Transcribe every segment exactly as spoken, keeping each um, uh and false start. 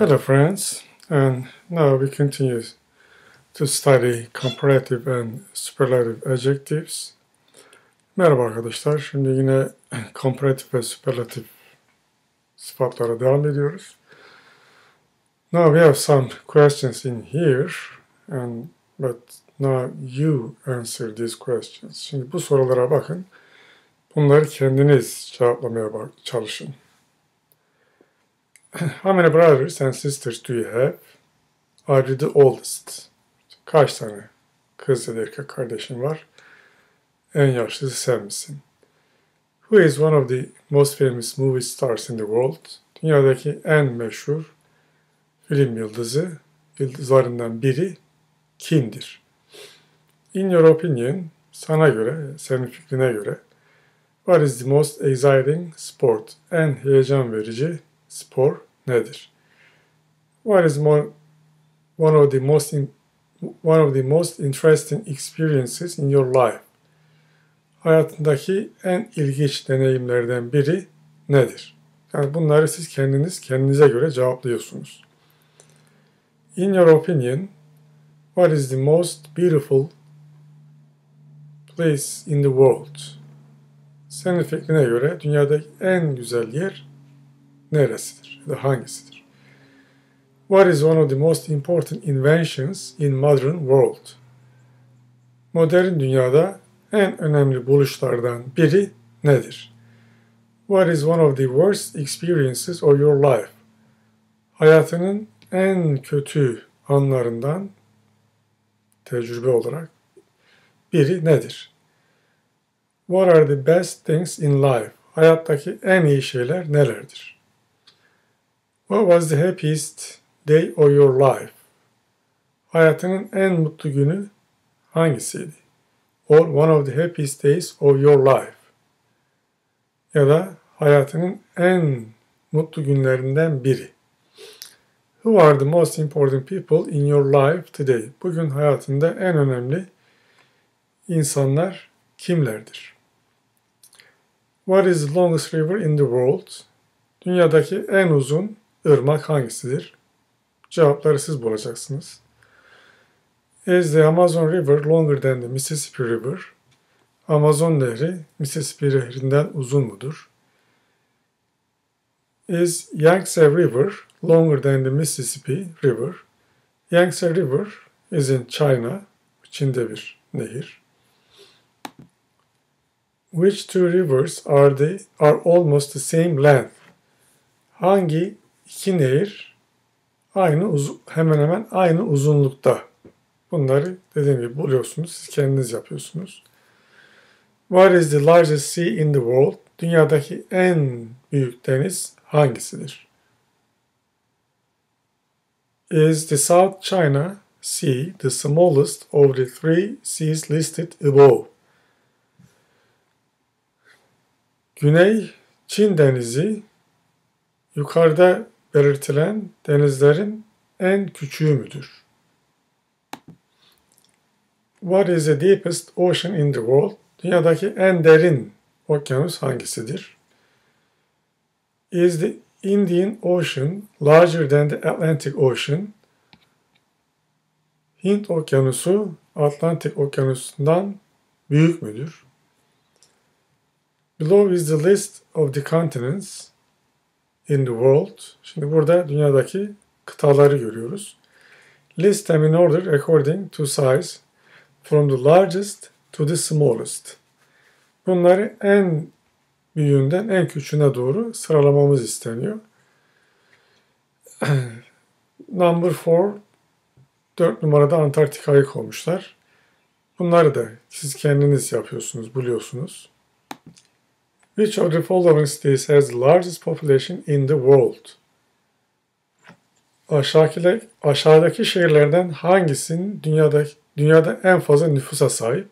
Hello friends, and now we continue to study comparative and superlative adjectives. Merhaba arkadaşlar, şimdi yine comparatif ve superlatif sıfatlara devam ediyoruz. Now we have some questions in here, and but now you answer these questions. Şimdi bu sorulara bakın, bunları kendiniz cevaplamaya bak çalışın. How many brothers and sisters do you have? Are you the oldest? Kaç tane kız ya da erkek kardeşin var? En yaşlısı sen misin? Who is one of the most famous movie stars in the world? Dünyadaki en meşhur film yıldızı, yıldızlarından biri kimdir? In your opinion, sana göre, senin fikrine göre, what is the most exciting sport? En heyecan verici spor nedir? What is more, one of the most in, one of the most interesting experiences in your life? Hayatındaki en ilginç deneyimlerden biri nedir? Yani bunları siz kendiniz kendinize göre cevaplıyorsunuz. In your opinion, what is the most beautiful place in the world? Senin fikrine göre dünyadaki en güzel yer neresidir ya da hangisidir? What is one of the most important inventions in modern world? Modern dünyada en önemli buluşlardan biri nedir? What is one of the worst experiences of your life? Hayatının en kötü anlarından tecrübe olarak biri nedir? What are the best things in life? Hayattaki en iyi şeyler nelerdir? What was the happiest day of your life? Hayatının en mutlu günü hangisiydi? Or one of the happiest days of your life. Ya da hayatının en mutlu günlerinden biri. Who are the most important people in your life today? Bugün hayatında en önemli insanlar kimlerdir? What is the longest river in the world? Dünyadaki en uzun ırmak hangisidir? Cevapları siz bulacaksınız. Is the Amazon River longer than the Mississippi River? Amazon Nehri Mississippi Nehri'nden uzun mudur? Is Yangtze River longer than the Mississippi River? Yangtze River is in China, Çin'de bir nehir. Which two rivers are the are almost the same length? Hangi iki nehir aynı uz hemen hemen aynı uzunlukta? Bunları dediğim gibi buluyorsunuz, siz kendiniz yapıyorsunuz. What is the largest sea in the world? Dünyadaki en büyük deniz hangisidir? Is the South China Sea the smallest of the three seas listed above? Güney Çin Denizi yukarıda belirtilen denizlerin en küçüğü müdür? What is the deepest ocean in the world? Dünyadaki en derin okyanus hangisidir? Is the Indian Ocean larger than the Atlantic Ocean? Hint Okyanusu Atlantik Okyanusu'ndan büyük müdür? Below is the list of the continents in the world. Şimdi burada dünyadaki kıtaları görüyoruz. List them in order according to size from the largest to the smallest. Bunları en büyüğünden en küçüğüne doğru sıralamamız isteniyor. Number four, dört numarada Antarktika'yı koymuşlar. Bunları da siz kendiniz yapıyorsunuz, buluyorsunuz. Which of the following cities has the largest population in the world? Aşağıdaki, aşağıdaki şehirlerden hangisinin dünyada, dünyada en fazla nüfusa sahip?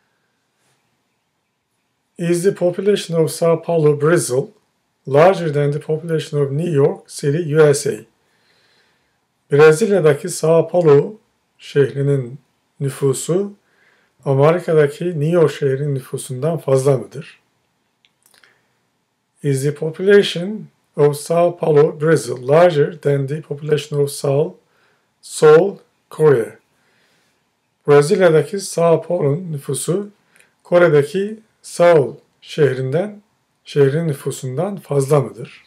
Is the population of Sao Paulo, Brazil, larger than the population of New York City, U S A? Brezilya'daki Sao Paulo şehrinin nüfusu Amerika'daki New York şehrinin nüfusundan fazla mıdır? Is the population of Sao Paulo, Brazil, larger than the population of Seoul, Seoul, Korea. Brezilya'daki Sao Paulo'nun nüfusu Kore'deki Seoul şehrinden şehrin nüfusundan fazla mıdır?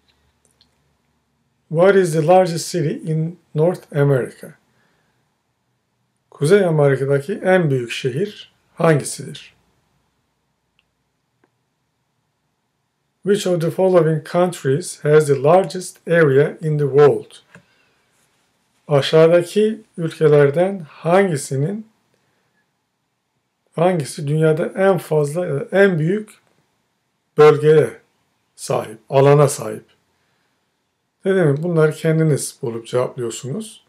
What is the largest city in North America? Kuzey Amerika'daki en büyük şehir hangisidir? Which of the following countries has the largest area in the world? Aşağıdaki ülkelerden hangisinin hangisi dünyada en fazla en büyük bölgeye sahip, alana sahip? Ne demek? Bunları kendiniz bulup cevaplıyorsunuz.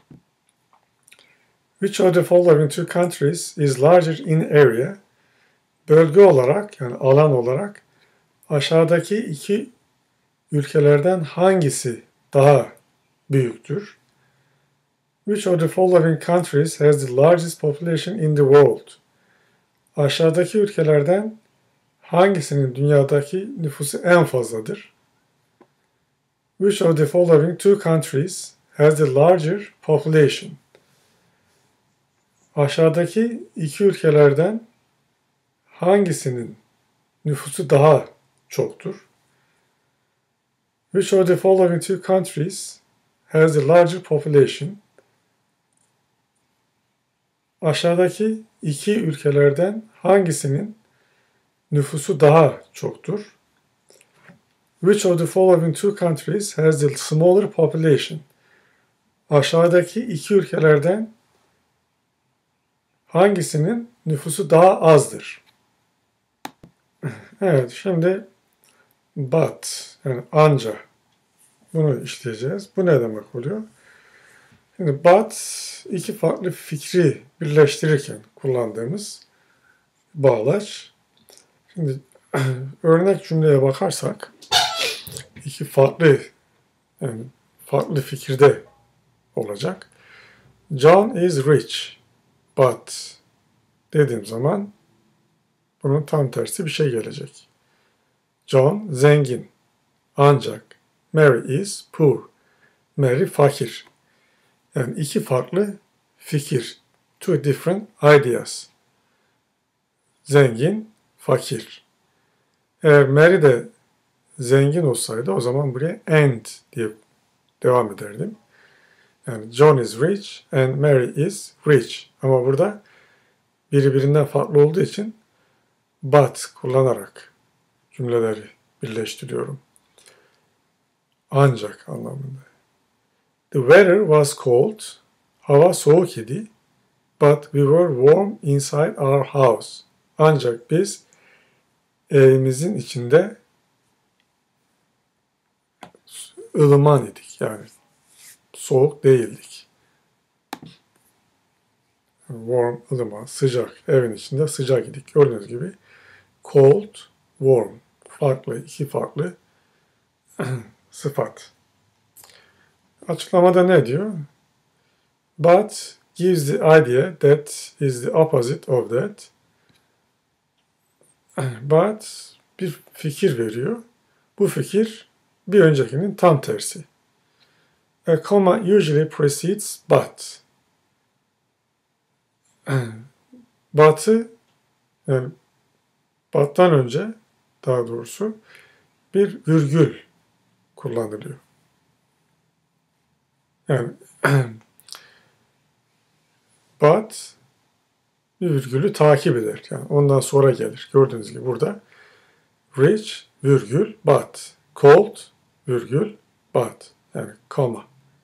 Which of the following two countries is larger in area? Bölge olarak yani alan olarak aşağıdaki iki ülkelerden hangisi daha büyüktür? Which of the following countries has the largest population in the world? Aşağıdaki ülkelerden hangisinin dünyadaki nüfusu en fazladır? Which of the following two countries has the larger population? Aşağıdaki iki ülkelerden hangisinin nüfusu daha çoktur? Which of the following two countries has the larger population? Aşağıdaki iki ülkelerden hangisinin nüfusu daha çoktur? Which of the following two countries has the smaller population? Aşağıdaki iki ülkelerden hangisinin nüfusu daha azdır? Evet, şimdi but yani anca bunu işleyeceğiz. Bu ne demek oluyor? Şimdi but iki farklı fikri birleştirirken kullandığımız bağlaç. Şimdi örnek cümleye bakarsak iki farklı yani farklı fikirde olacak. John is rich but dediğim zaman bunun tam tersi bir şey gelecek. John zengin ancak Mary is poor. Mary fakir. Yani iki farklı fikir. Two different ideas. Zengin, fakir. Eğer Mary de zengin olsaydı o zaman buraya and diye devam ederdim. Yani John is rich and Mary is rich. Ama burada biri birinden farklı olduğu için but kullanarak cümleleri birleştiriyorum. Ancak anlamında. The weather was cold. Hava soğuk idi. But we were warm inside our house. Ancak biz evimizin içinde ılıman idik. Yani soğuk değildik. Warm, ılıman, sıcak. Evin içinde sıcak idik. Gördüğünüz gibi cold, warm. Farklı, iki farklı sıfat. Açıklamada ne diyor? But gives the idea that is the opposite of that. But bir fikir veriyor. Bu fikir bir öncekinin tam tersi. A comma usually precedes but. But'ı yani but'tan önce daha doğrusu bir virgül kullanılıyor. Yani but bir virgülü takip eder. Yani ondan sonra gelir. Gördüğünüz gibi burada rich virgül but. Cold virgül but. Yani comma.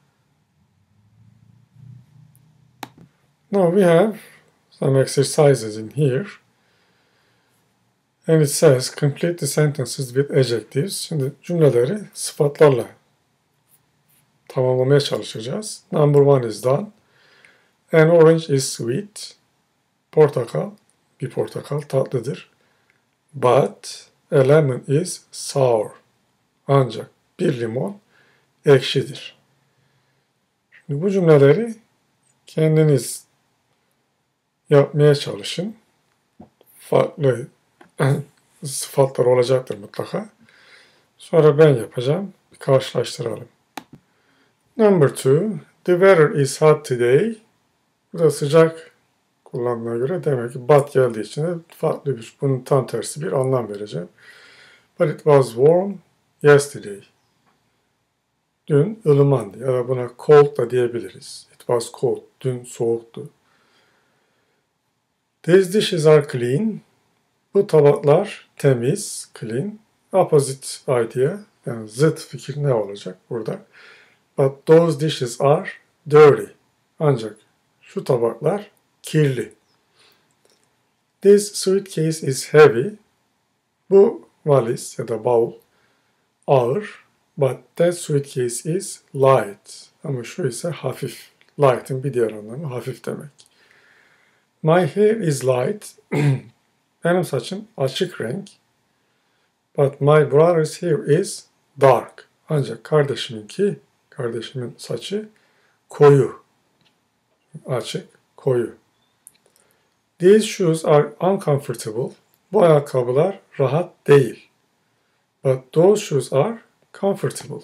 Now we have some exercises in here. And it says complete the sentences with adjectives. Şimdi cümleleri sıfatlarla tamamlamaya çalışacağız. Number one is done. An orange is sweet. Portakal, bir portakal tatlıdır. But a lemon is sour. Ancak bir limon ekşidir. Şimdi bu cümleleri kendiniz yapmaya çalışın. Farklı sıfatlar olacaktır mutlaka. Sonra ben yapacağım. Bir karşılaştıralım. Number two. The weather is hot today. Bu da sıcak kullanımına göre demek ki but geldiği için de farklı bir, bunun tam tersi bir anlam vereceğim. But it was warm yesterday. Dün ılımandı ya da buna cold da diyebiliriz. It was cold. Dün soğuktu. These dishes are clean. Bu tabaklar temiz, clean. Opposite idea, yani zıt fikir ne olacak burada? But those dishes are dirty. Ancak şu tabaklar kirli. This suitcase is heavy. Bu valiz ya da bavul ağır. But that suitcase is light. Ama şu ise hafif. Light'ın bir diğer anlamı hafif demek. My hair is light. Benim saçım açık renk. But my brother's hair is dark. Ancak kardeşiminki, kardeşimin saçı koyu. Açık, koyu. These shoes are uncomfortable. Bu ayakkabılar rahat değil. But those shoes are comfortable.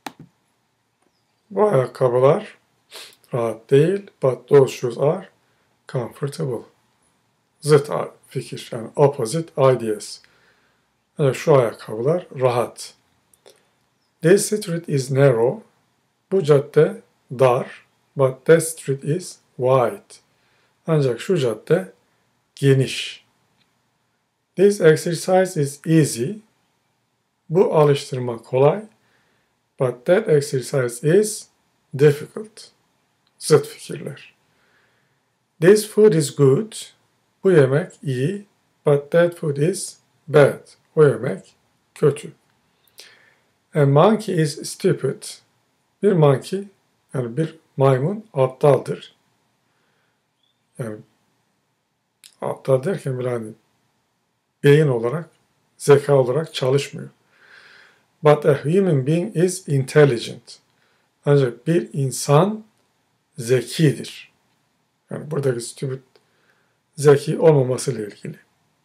Bu ayakkabılar rahat değil. But those shoes are comfortable. Zıt fikir, yani opposite ideas. Yani şu ayakkabılar rahat. This street is narrow. Bu cadde dar. But that street is wide. Ancak şu cadde geniş. This exercise is easy. Bu alıştırma kolay. But that exercise is difficult. Zıt fikirler. This food is good. Bu yemek iyi. But that food is bad. O yemek kötü. A monkey is stupid. Bir monkey, yani bir maymun aptaldır. Yani aptal derken bile hani beyin olarak, zeka olarak çalışmıyor. But a human being is intelligent. Ancak bir insan zekidir. Yani buradaki stupid zeki olmamasıyla ilgili.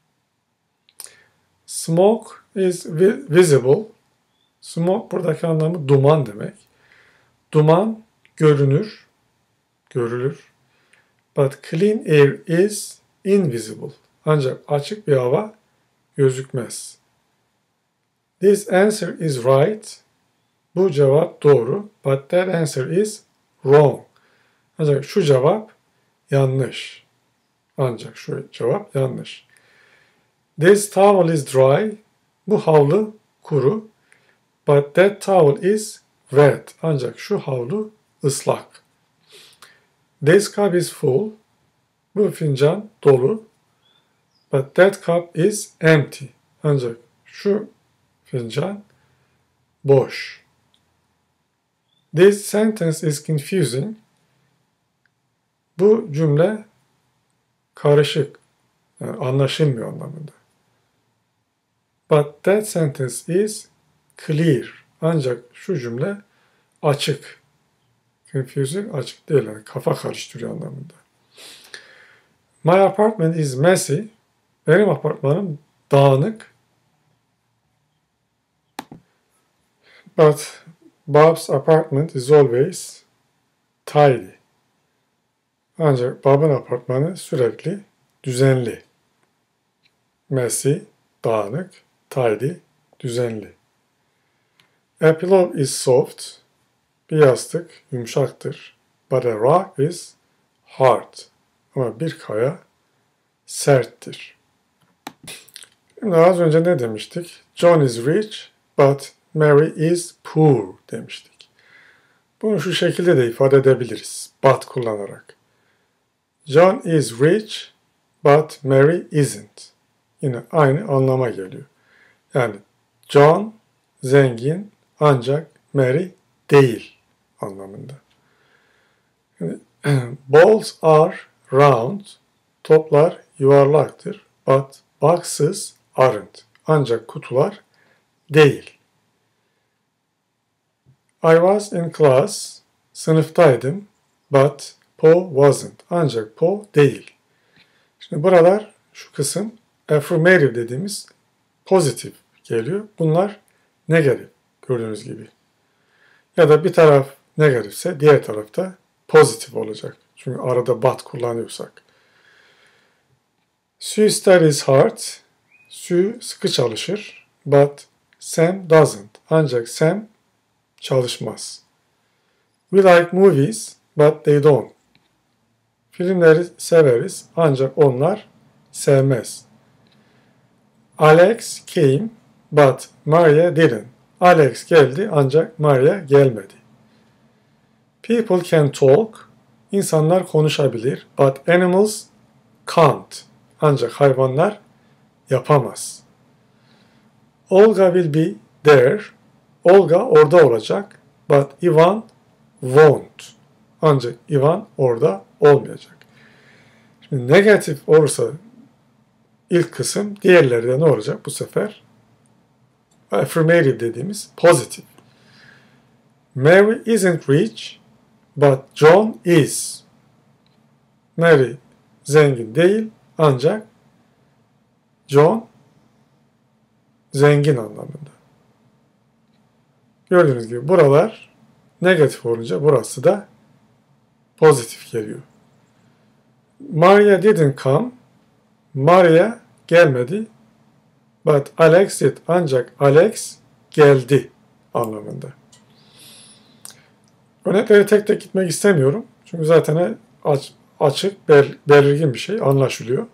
Smoke is visible. Smoke buradaki anlamı duman demek. Duman görünür, görülür. But clean air is invisible. Ancak açık bir hava gözükmez. This answer is right. Bu cevap doğru. But that answer is wrong. Ancak şu cevap yanlış. Ancak şu cevap yanlış. This towel is dry. Bu havlu kuru. But that towel is wet. Ancak şu havlu ıslak. This cup is full. Bu fincan dolu. But that cup is empty. Ancak şu fincan boş. This sentence is confusing. Bu cümle karışık. Yani anlaşılmıyor anlamında. But that sentence is clear. Ancak şu cümle açık. Confusing açık değil. Yani kafa karıştırıyor anlamında. My apartment is messy. Benim apartmanım dağınık. But Bob's apartment is always tidy. Ancak Bob'un apartmanı sürekli düzenli. Messy, dağınık, tidy, düzenli. A pillow is soft. Bir yastık yumuşaktır. But a rock is hard. Ama bir kaya serttir. Şimdi az önce ne demiştik? John is rich, but Mary is poor demiştik. Bunu şu şekilde de ifade edebiliriz. But kullanarak. John is rich, but Mary isn't. Yine aynı anlama geliyor. Yani John zengin ancak Mary değil anlamında. Yani, balls are round. Toplar yuvarlaktır. But boxes aren't. Ancak kutular değil. I was in class. Sınıftaydım. But Paul wasn't. Ancak Paul değil. Şimdi buralar, şu kısım affirmative dediğimiz pozitif geliyor. Bunlar negatif gördüğünüz gibi. Ya da bir taraf negatifse diğer tarafta pozitif olacak. Çünkü arada but kullanıyorsak. Sue studies hard. Sue sıkı çalışır. But Sam doesn't. Ancak Sam çalışmaz. We like movies, but they don't. Filmleri severiz, ancak onlar sevmez. Alex came, but Maria didn't. Alex geldi, ancak Maria gelmedi. People can talk. İnsanlar konuşabilir, but animals can't. Ancak hayvanlar yapamaz. Olga will be there. Olga orada olacak, but Ivan won't. Ancak Ivan orada olmayacak. Şimdi negatif olursa ilk kısım, diğerleri de ne olacak bu sefer? Affirmative dediğimiz pozitif. Mary isn't rich, but John is. Mary zengin değil, ancak John zengin anlamında. Gördüğünüz gibi buralar negatif olunca burası da pozitif geliyor. Maria didn't come. Maria gelmedi. But Alex did. Ancak Alex geldi anlamında. Örnekleri tek tek gitmek istemiyorum. Çünkü zaten açık, bel belirgin bir şey anlaşılıyor.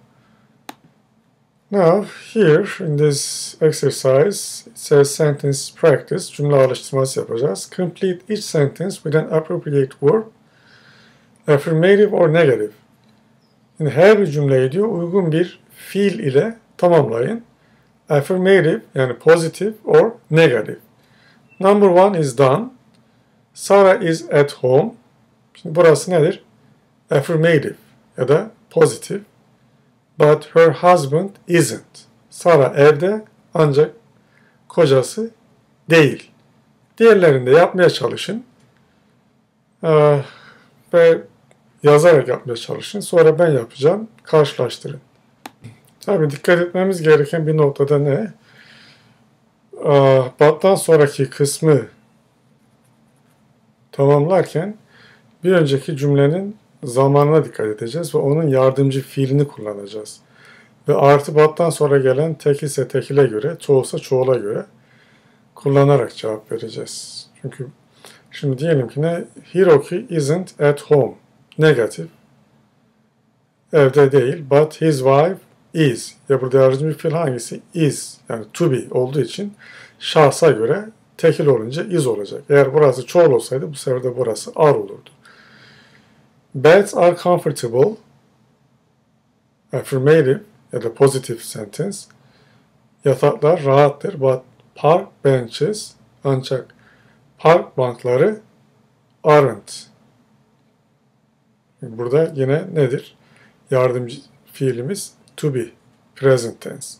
Now, here in this exercise, it says sentence practice. Cümle alıştırması yapacağız. Complete each sentence with an appropriate verb, affirmative or negative. Yani her bir cümleyi diyor uygun bir fiil ile tamamlayın. Affirmative yani positive or negative. Number one is done. Sarah is at home. Şimdi burası nedir? Affirmative ya da positive. But her husband isn't. Sarah evde ancak kocası değil. Diğerlerini de yapmaya çalışın. Ee, ve yazarak yapmaya çalışın. Sonra ben yapacağım. Karşılaştırın. Tabii dikkat etmemiz gereken bir noktada ne? Ee, but'tan sonraki kısmı tamamlarken bir önceki cümlenin zamanına dikkat edeceğiz ve onun yardımcı fiilini kullanacağız. Ve artı but'tan sonra gelen tekilse tekile göre, çoğulsa çoğula göre kullanarak cevap vereceğiz. Çünkü şimdi diyelim ki ne? Hiroki isn't at home. Negatif. Evde değil. But his wife is. Ya burada yardımcı fiil hangisi? Is. Yani to be olduğu için şahsa göre tekil olunca is olacak. Eğer burası çoğul olsaydı bu sefer de burası are olurdu. Beds are comfortable. Affirmative ya da positive sentence. Yataklar rahattır. But park benches ancak park bankları aren't. Burada yine nedir? Yardımcı fiilimiz to be. Present tense.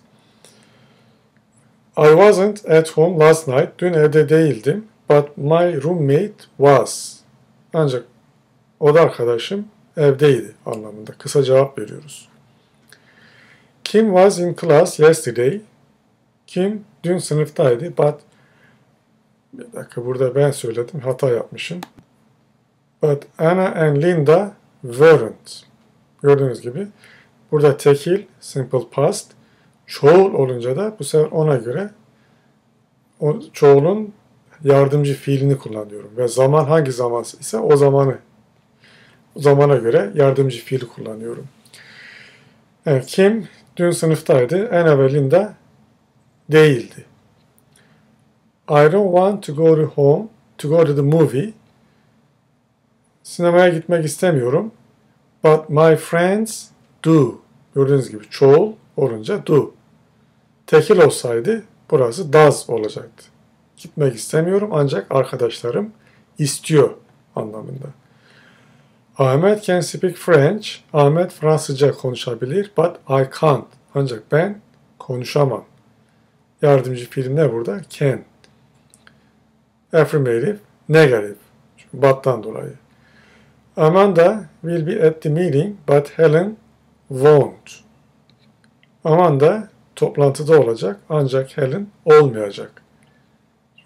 I wasn't at home last night. Dün evde değildim. But my roommate was. Ancak oda arkadaşım evdeydi anlamında. Kısa cevap veriyoruz. Kim was in class yesterday. Kim dün sınıftaydı. But bir dakika burada ben söyledim. Hata yapmışım. But Anna and Linda weren't. Gördüğünüz gibi burada tekil, simple past, çoğul olunca da bu sefer ona göre o çoğulun yardımcı fiilini kullanıyorum. Ve zaman hangi zaman ise o zamanı o zamana göre yardımcı fiili kullanıyorum. Evet, Kim dün sınıftaydı. Anna ve Linda değildi. I don't want to go to home, to go to the movie. Sinemaya gitmek istemiyorum. But my friends do. Gördüğünüz gibi çoğul olunca do. Tekil olsaydı burası does olacaktı. Gitmek istemiyorum ancak arkadaşlarım istiyor anlamında. Ahmet can speak French. Ahmet Fransızca konuşabilir. But I can't. Ancak ben konuşamam. Yardımcı fiil ne burada? Can. Affirmative, negative. Çünkü but'tan dolayı. Amanda will be at the meeting, but Helen won't. Amanda toplantıda olacak, ancak Helen olmayacak.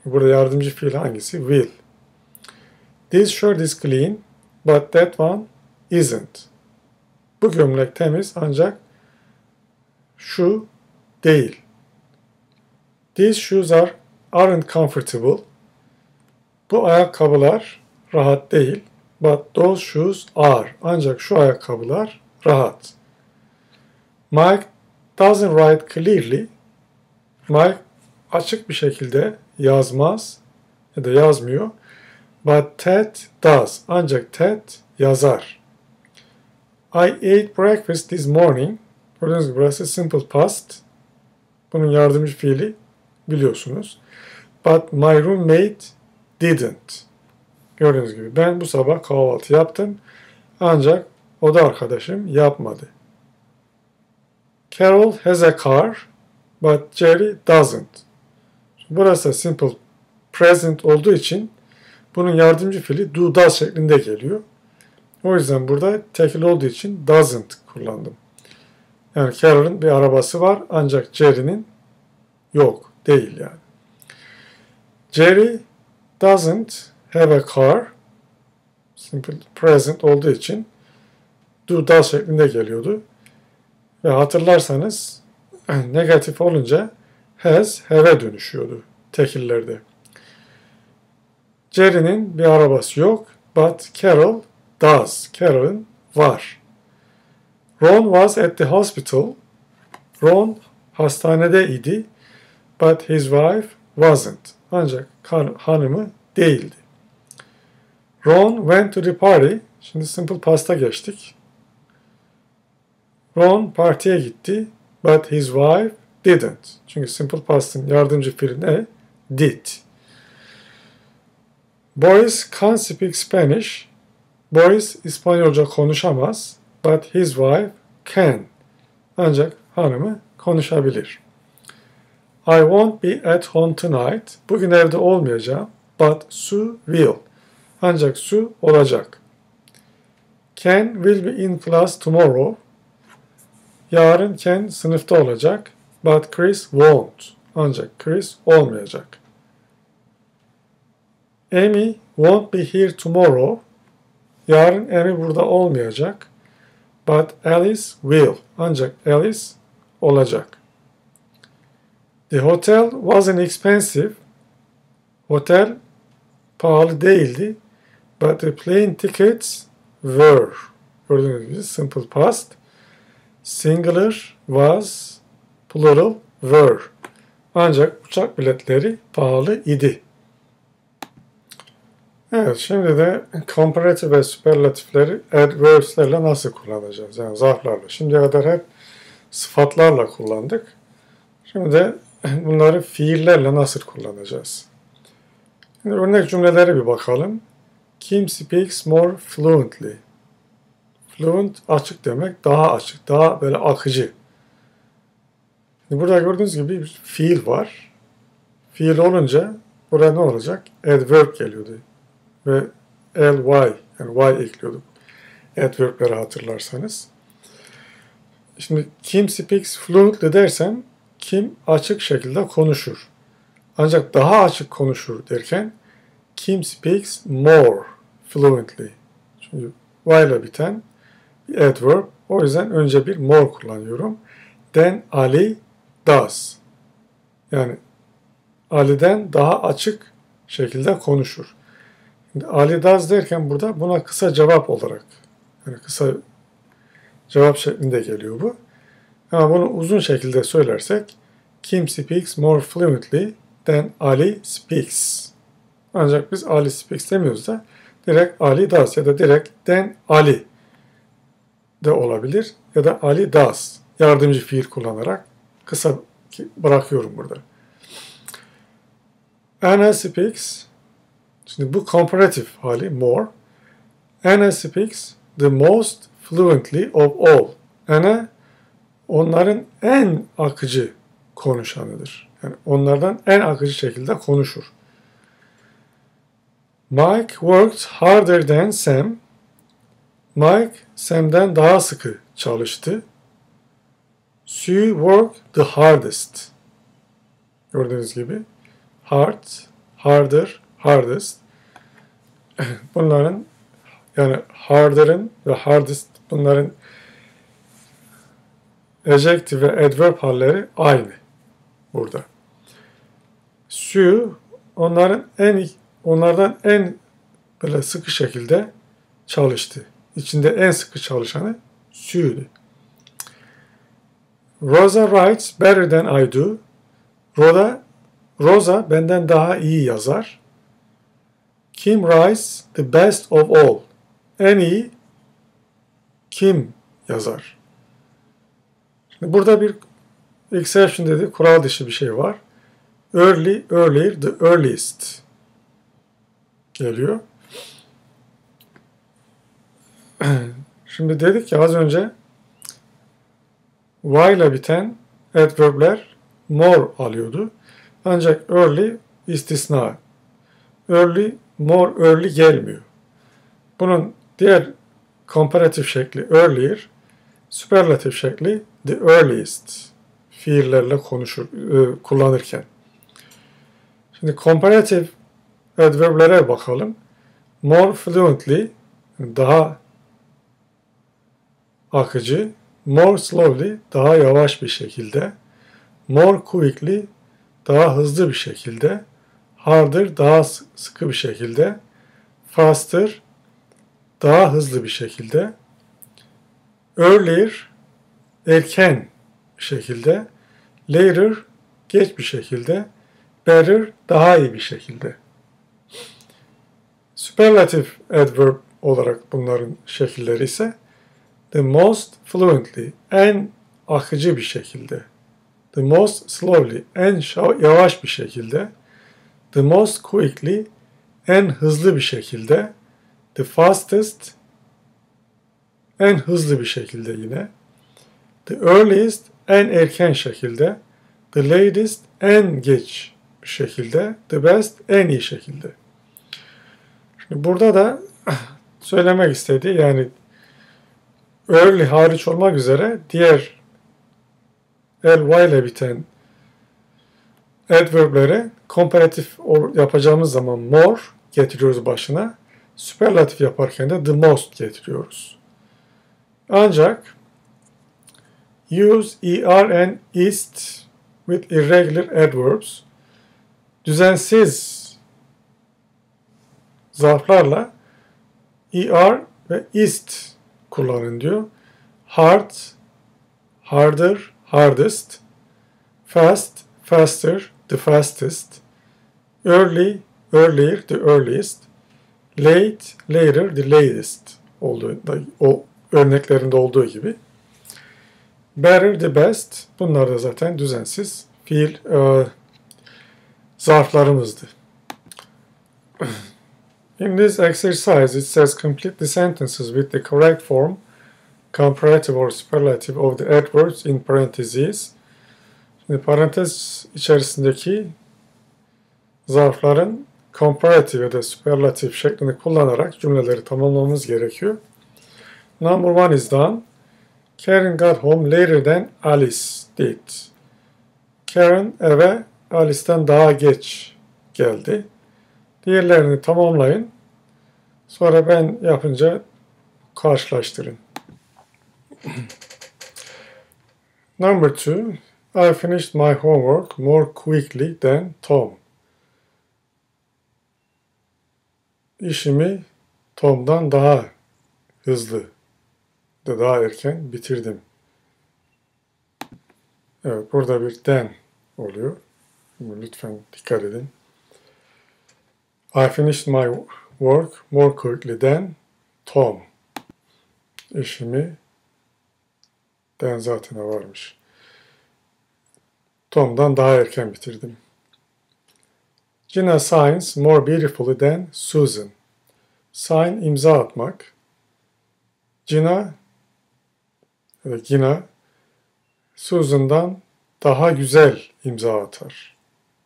Burada yardımcı fiil hangisi? Will. This shirt is clean, but that one isn't. Bu gömlek temiz ancak şu değil. These shoes are aren't comfortable. Bu ayakkabılar rahat değil. But those shoes are. Ancak şu ayakkabılar rahat. Mike doesn't write clearly. Mike açık bir şekilde yazmaz ya da yazmıyor. But Ted does. Ancak Ted yazar. I ate breakfast this morning. Gördüğünüz gibi burası simple past. Bunun yardımcı fiili biliyorsunuz. But my roommate didn't. Gördüğünüz gibi ben bu sabah kahvaltı yaptım. Ancak oda arkadaşım yapmadı. Carol has a car, but Jerry doesn't. Burası simple present olduğu için bunun yardımcı fiili do does şeklinde geliyor. O yüzden burada tekil olduğu için doesn't kullandım. Yani Carol'ın bir arabası var ancak Jerry'nin yok, değil yani. Jerry doesn't have a car. Simple present olduğu için do does şeklinde geliyordu. Ve hatırlarsanız negatif olunca has, have'e dönüşüyordu tekillerde. Jerry'nin bir arabası yok, but Carol does. Carol'ın var. Ron was at the hospital. Ron hastanede idi, but his wife wasn't. Ancak han hanımı değildi. Ron went to the party. Şimdi simple past'a geçtik. Ron partiye gitti, but his wife didn't. Çünkü simple past'ın yardımcı fiili ne? Did. Boris can't speak Spanish. Boris İspanyolca konuşamaz, but his wife can. Ancak hanımı konuşabilir. I won't be at home tonight. Bugün evde olmayacağım, but Sue will. Ancak Sue olacak. Ken will be in class tomorrow. Yarın Ken sınıfta olacak, but Chris won't. Ancak Chris olmayacak. Amy won't be here tomorrow. Yarın Amy burada olmayacak, but Alice will. Ancak Alice olacak. The hotel wasn't expensive. Otel pahalı değildi, but the plane tickets were. Gördüğünüz gibi simple past. Singular was, plural were. Ancak uçak biletleri pahalı idi. Evet, şimdi de comparative ve superlatifleri adverbs'lerle nasıl kullanacağız? Yani zarflarla. Şimdiye kadar hep sıfatlarla kullandık. Şimdi de bunları fiillerle nasıl kullanacağız? Şimdi örnek cümlelere bir bakalım. Kim speaks more fluently? Fluent açık demek, daha açık, daha böyle akıcı. Şimdi burada gördüğünüz gibi bir fiil var. Fiil olunca buraya ne olacak? Adverb geliyordu. Ve ly, yani y ekliyorduk. Adverb'leri hatırlarsanız. Şimdi kim speaks fluently dersem kim açık şekilde konuşur. Ancak daha açık konuşur derken kim speaks more fluently. Çünkü y ile biten bir adverb. O yüzden önce bir more kullanıyorum. Then Ali does. Yani Ali'den daha açık şekilde konuşur. Şimdi Ali does derken burada buna kısa cevap olarak, yani kısa cevap şeklinde geliyor bu. Ama bunu uzun şekilde söylersek Kim speaks more fluently than Ali speaks. Ancak biz Ali speaks demiyoruz da direkt Ali does ya da direkt than Ali de olabilir ya da Ali does yardımcı fiil kullanarak kısa bırakıyorum burada. Anna speaks. Şimdi bu comparative hali more. Anna speaks the most fluently of all. Anna onların en akıcı konuşanıdır. Yani onlardan en akıcı şekilde konuşur. Mike worked harder than Sam. Mike Sam'den daha sıkı çalıştı. Sue worked the hardest. Gördüğünüz gibi hard, harder, hardest. Bunların yani harder'ın ve hardest bunların adjective ve adverb halleri aynı burada. Sue onların en onlardan en böyle sıkı şekilde çalıştı. İçinde en sıkı çalışanı Sue'di. Rosa writes better than I do. Rosa, Rosa benden daha iyi yazar. Kim writes the best of all. En iyi kim yazar? Şimdi burada bir exception dedi, kural dışı bir şey var. Early, earlier, the earliest geliyor. Şimdi dedik ya az önce y ile biten adverbler more alıyordu. Ancak early istisna. Early, more early gelmiyor. Bunun diğer komparatif şekli earlier, süperlatif şekli the earliest fiillerle konuşur, e, kullanırken. Şimdi komparatif adverblere bakalım. More fluently, daha akıcı, more slowly, daha yavaş bir şekilde, more quickly, daha hızlı bir şekilde, harder, daha sıkı bir şekilde, faster, daha hızlı bir şekilde, earlier, erken bir şekilde, later, geç bir şekilde, better, daha iyi bir şekilde. Superlative adverb olarak bunların şekilleri ise the most fluently, en akıcı bir şekilde, the most slowly, en yavaş bir şekilde, the most quickly, en hızlı bir şekilde, the fastest, en hızlı bir şekilde yine, the earliest, en erken şekilde, the latest, en geç bir şekilde, the best, en iyi şekilde. Şimdi burada da söylemek istediği yani early hariç olmak üzere diğer ly ile biten adverblere komparatif yapacağımız zaman more getiriyoruz başına. Süperlatif yaparken de the most getiriyoruz. Ancak use er and ist with irregular adverbs düzensiz zarflarla er ve ist kullanın diyor. Hard, harder, hardest, fast, faster, the fastest, early, earlier, the earliest, late, later, the latest olduğu, o örneklerinde olduğu gibi. Better, the best, bunlar da zaten düzensiz fiil e, zarflarımızdı. In this exercise, it says complete the sentences with the correct form, comparative or superlative of the adverbs in parentheses. Şimdi parantez içerisindeki zarfların comparative ya da superlative şeklini kullanarak cümleleri tamamlamamız gerekiyor. Number one is done. Karen got home later than Alice did. Karen eve Alice'ten daha geç geldi. Diğerlerini tamamlayın. Sonra ben yapınca karşılaştırın. Number two. I finished my homework more quickly than Tom. İşimi Tom'dan daha hızlı da daha erken bitirdim. Evet, burada bir than oluyor. Lütfen dikkat edin. I finished my work more quickly than Tom. İşimi than zaten varmış. Tom'dan daha erken bitirdim. Gina signs more beautifully than Susan. Sign imza atmak. Gina ya da Gina Susan'dan daha güzel imza atar.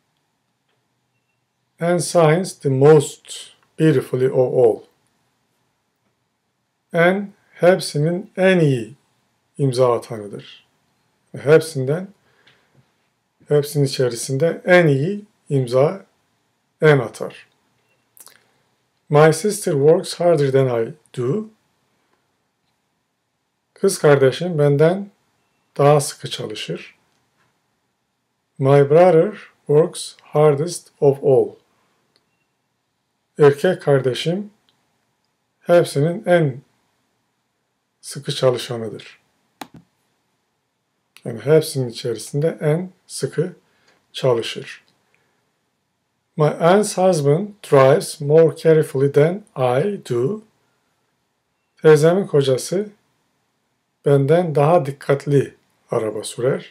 And signs the most beautifully of all. En hepsinin en iyi imza atanıdır. Hepsinden, hepsinin içerisinde en iyi imza en atar. My sister works harder than I do. Kız kardeşim benden daha sıkı çalışır. My brother works hardest of all. Erkek kardeşim hepsinin en sıkı çalışanıdır. Yani hepsinin içerisinde en sıkı çalışır. My aunt's husband drives more carefully than I do. Teyzemin kocası benden daha dikkatli araba sürer.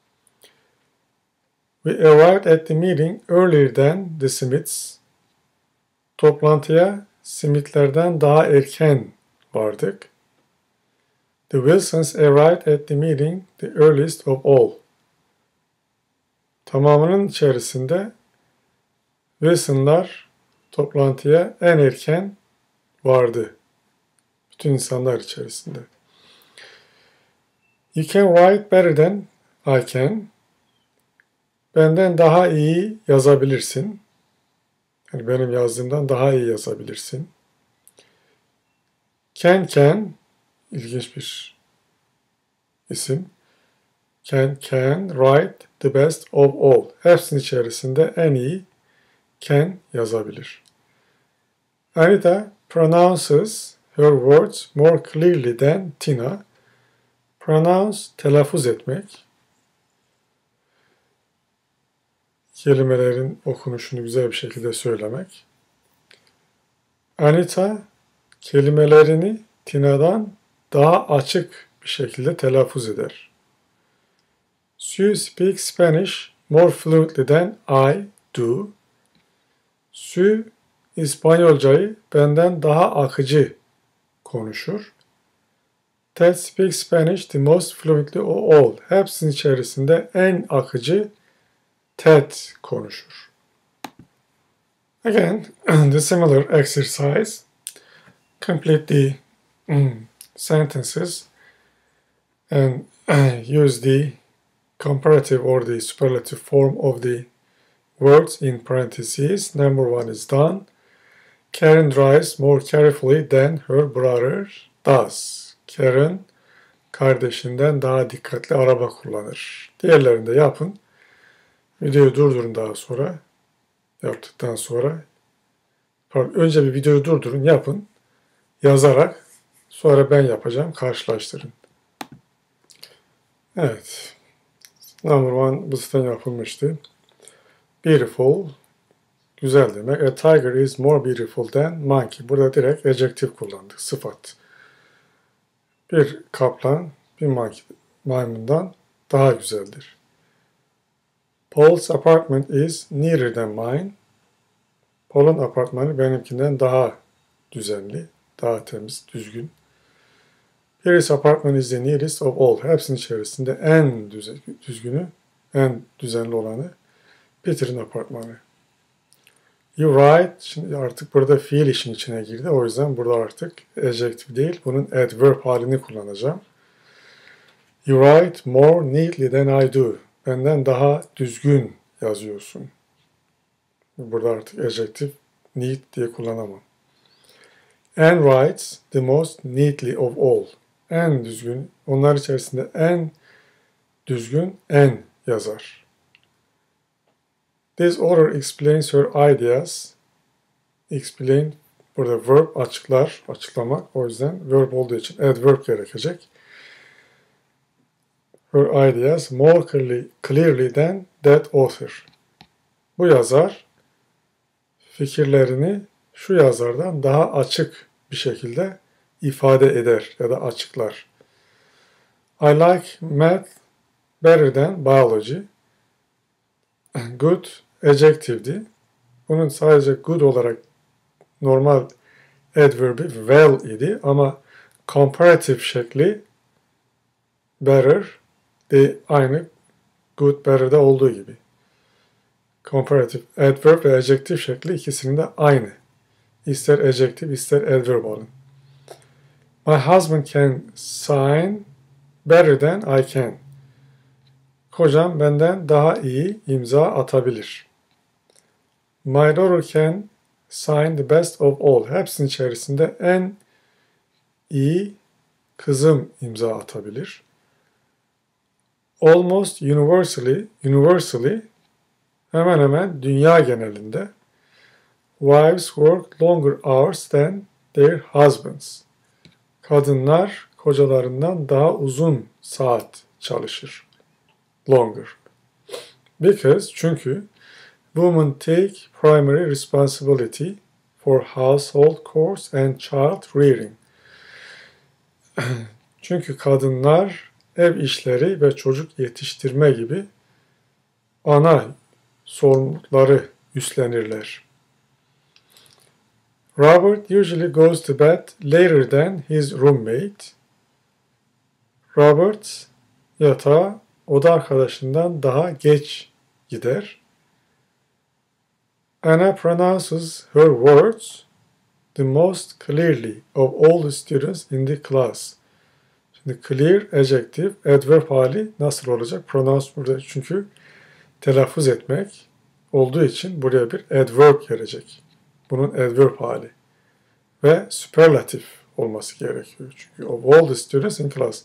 We arrived at the meeting earlier than the Smiths. Toplantıya Smith'lerden daha erken vardık. The Wilsons arrived at the meeting the earliest of all. Tamamının içerisinde Wilson'lar toplantıya en erken vardı. Bütün insanlar içerisinde. You can write better than I can. Benden daha iyi yazabilirsin. Yani benim yazdığımdan daha iyi yazabilirsin. Can can, ilginç bir isim. Can can write the best of all. Hepsinin içerisinde en iyi can yazabilir. Anita pronounces her words more clearly than Tina. Pronounce, telaffuz etmek. Kelimelerin okunuşunu güzel bir şekilde söylemek. Anita kelimelerini Tina'dan daha açık bir şekilde telaffuz eder. Sue speaks Spanish more fluently than I do. Sue İspanyolcayı benden daha akıcı konuşur. Ted speaks Spanish the most fluently of all. Hepsinin içerisinde en akıcı Ted konuşur. Again, the similar exercise. Complete the mm, sentences and uh, use the comparative or the superlative form of the words in parentheses. Number one is done. Karen drives more carefully than her brother does. Karen kardeşinden daha dikkatli araba kullanır. Diğerlerini de yapın. Videoyu durdurun daha sonra. Yaptıktan sonra. Pardon, önce bir videoyu durdurun, yapın. Yazarak. Sonra ben yapacağım. Karşılaştırın. Evet. Number one bu zaten yapılmıştı. Beautiful. Güzel demek. A tiger is more beautiful than monkey. Burada direkt adjektif kullandık. Sıfat. Bir kaplan bir monkey, maymundan daha güzeldir. Paul's apartment is nearer than mine. Paul'un apartmanı benimkinden daha düzenli, daha temiz, düzgün. His apartment is the nearest of all. Hepsinin içerisinde en düzgünü, en düzenli olanı Peter'in apartmanı. You write, şimdi artık burada fiil işin içine girdi. O yüzden burada artık adjective değil, bunun adverb halini kullanacağım. You write more neatly than I do. Benden daha düzgün yazıyorsun. Burada artık adjective neat diye kullanamam. Anne writes the most neatly of all. En düzgün, onlar içerisinde en düzgün en yazar. This author explains her ideas. Explain, burada verb açıklar, açıklamak. O yüzden verb olduğu için adverb gerekecek. Her ideas more clearly, clearly than that author. Bu yazar fikirlerini şu yazardan daha açık bir şekilde ifade eder ya da açıklar. I like math better than biology. Good adjective'di. Bunun sadece good olarak normal adverb'i well idi ama comparative şekli better de aynı good better'da olduğu gibi. Comparative adverb ve adjective şekli ikisinin de aynı. İster adjective ister adverb olun. My husband can sign better than I can. Kocam benden daha iyi imza atabilir. My daughter can sign the best of all. Hepsinin içerisinde en iyi kızım imza atabilir. Almost universally, universally hemen hemen dünya genelinde wives work longer hours than their husbands. Kadınlar kocalarından daha uzun saat çalışır. Longer. Because, çünkü women take primary responsibility for household chores and child rearing. Çünkü kadınlar ev işleri ve çocuk yetiştirme gibi ana sorumlulukları üstlenirler. Robert usually goes to bed later than his roommate. Robert yatağa oda arkadaşından daha geç gider. Anna pronounces her words the most clearly of all the students in the class. Şimdi clear, adjective, adverb hali nasıl olacak? Pronounce burada çünkü telaffuz etmek olduğu için buraya bir adverb gelecek. Bunun adverb hali. Ve superlatif olması gerekiyor. Çünkü of all the students in class.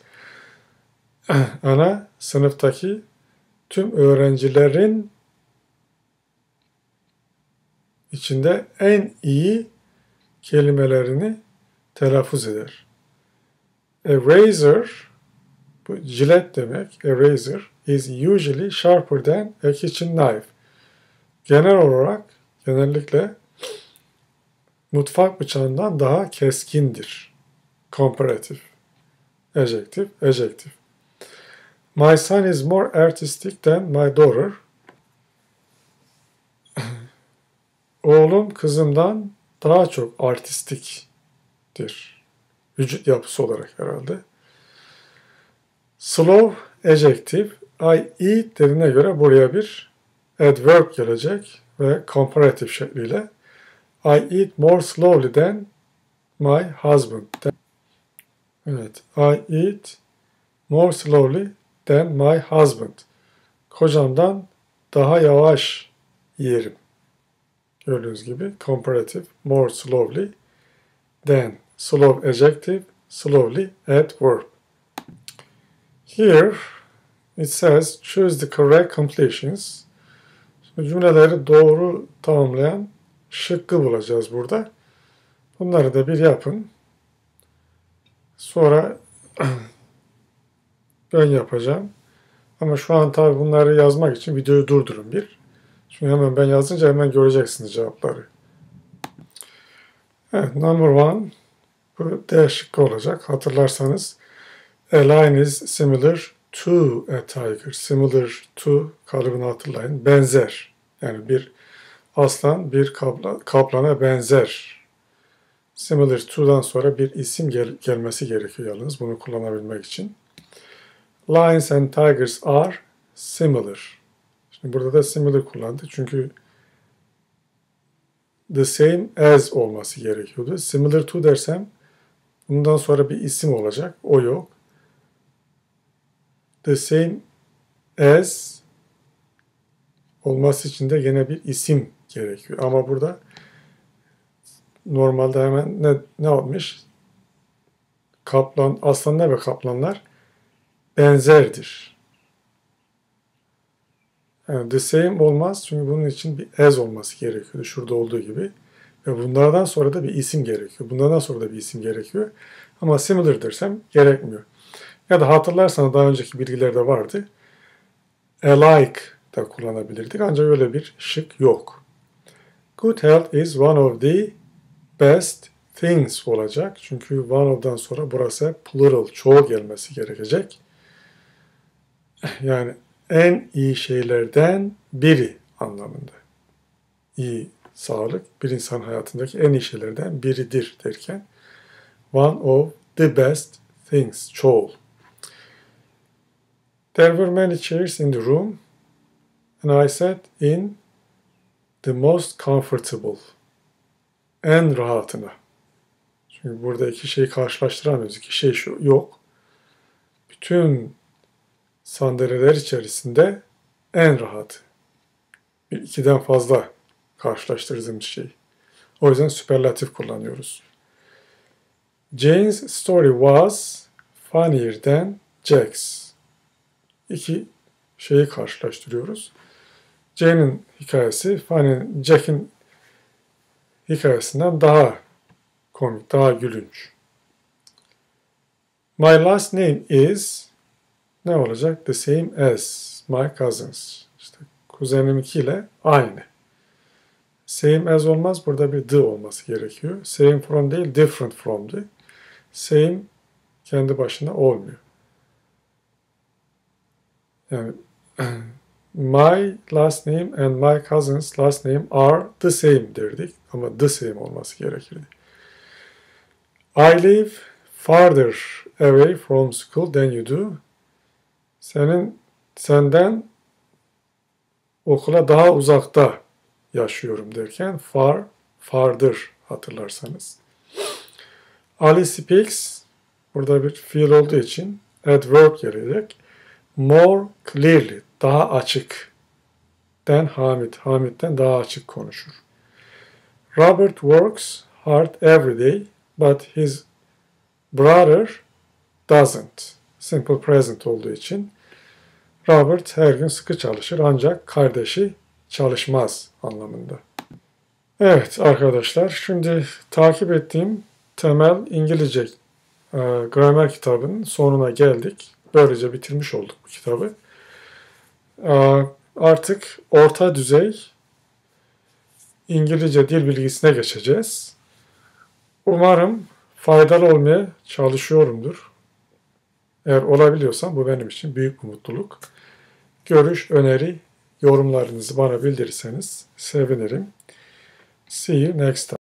Ana sınıftaki tüm öğrencilerin içinde en iyi kelimelerini telaffuz eder. A razor, bu jilet demek, a razor is usually sharper than a kitchen knife. Genel olarak, genellikle mutfak bıçağından daha keskindir. Comparative. Adjective, adjective. My son is more artistic than my daughter. Oğlum kızımdan daha çok artistiktir. Vücut yapısı olarak herhalde. Slow, adjective. I eat dediğine göre buraya bir adverb gelecek ve comparative şekliyle. I eat more slowly than my husband. Evet, I eat more slowly than my husband. Kocamdan daha yavaş yerim. Gördüğünüz gibi comparative, more slowly than. Slow adjective, slowly adverb. Here it says choose the correct completions. Şimdi cümleleri doğru tamamlayan şıkkı bulacağız burada. Bunları da bir yapın. Sonra ben yapacağım. Ama şu an tabi bunları yazmak için videoyu durdurun bir. Çünkü hemen ben yazınca hemen göreceksiniz cevapları. Evet, number one. Bu D şıkkı olacak. Hatırlarsanız a lion is similar to a tiger. Similar to kalıbını hatırlayın. Benzer. Yani bir aslan bir kaplan, kaplana benzer. Similar to'dan sonra bir isim gel gelmesi gerekiyor yalnız bunu kullanabilmek için. Lions and tigers are similar. Şimdi burada da similar kullandı. Çünkü the same as olması gerekiyordu. Similar to dersem bundan sonra bir isim olacak. O yok. The same as olması için de yine bir isim gerekiyor. Ama burada normalde hemen ne, ne olmuş? Kaplan, aslanlar ve kaplanlar benzerdir. Yani the same olmaz çünkü bunun için bir as olması gerekiyordu. Şurada olduğu gibi. Ve bunlardan sonra da bir isim gerekiyor. Bunlardan sonra da bir isim gerekiyor. Ama similar dersem gerekmiyor. Ya da hatırlarsanız daha önceki bilgilerde vardı. Alike da kullanabilirdik. Ancak öyle bir şık yok. Good health is one of the best things olacak. Çünkü one of'dan sonra burası plural, çoğul gelmesi gerekecek. Yani en iyi şeylerden biri anlamında. İyi sağlık bir insan hayatındaki en iyi şeylerden biridir derken one of the best things, çoğul. There were many chairs in the room and I sat in the most comfortable. En rahatına. Çünkü burada iki şeyi karşılaştıramıyoruz. İki şey şu yok. Bütün sandalyeler içerisinde en rahat. Bir ikiden fazla karşılaştırdığımız şey. O yüzden süperlatif kullanıyoruz. Jane's story was funnier than Jack's. İki şeyi karşılaştırıyoruz. Jane'in hikayesi funny, Jack'in hikayesinden daha komik, daha gülünç. My last name is ne olacak? The same as my cousins. İşte kuzeniminkiyle aynı. Same as olmaz. Burada bir the olması gerekiyor. Same from değil, different from'di. Same kendi başına olmuyor. Yani my last name and my cousin's last name are the same derdik. Ama the same olması gerekirdi. I live farther away from school than you do. Senin senden okula daha uzakta yaşıyorum derken far, farther hatırlarsanız. Ali speaks, burada bir fiil olduğu için adverb gelecek. More clearly, daha açık. Den Hamid, Hamid'den daha açık konuşur. Robert works hard every day, but his brother doesn't. Simple present olduğu için. Robert her gün sıkı çalışır ancak kardeşi çalışmaz anlamında. Evet arkadaşlar, şimdi takip ettiğim temel İngilizce e, gramer kitabının sonuna geldik. Böylece bitirmiş olduk bu kitabı. E, artık orta düzey İngilizce dil bilgisine geçeceğiz. Umarım faydalı olmaya çalışıyorumdur. Eğer olabiliyorsam bu benim için büyük bir mutluluk. Görüş, öneri, yorumlarınızı bana bildirirseniz sevinirim. See you next time.